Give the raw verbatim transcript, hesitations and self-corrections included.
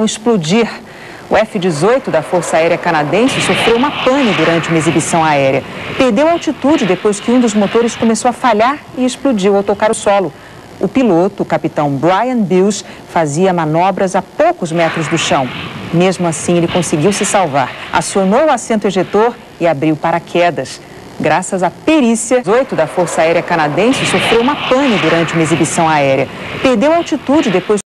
explodir. O F dezoito da Força Aérea Canadense sofreu uma pane durante uma exibição aérea. Perdeu altitude depois que um dos motores começou a falhar e explodiu ao tocar o solo. O piloto, o capitão Brian Bills, fazia manobras a poucos metros do chão. Mesmo assim, ele conseguiu se salvar. Acionou o assento ejetor e abriu paraquedas. Graças à perícia, o dezoito da Força Aérea Canadense sofreu uma pane durante uma exibição aérea. Perdeu altitude depois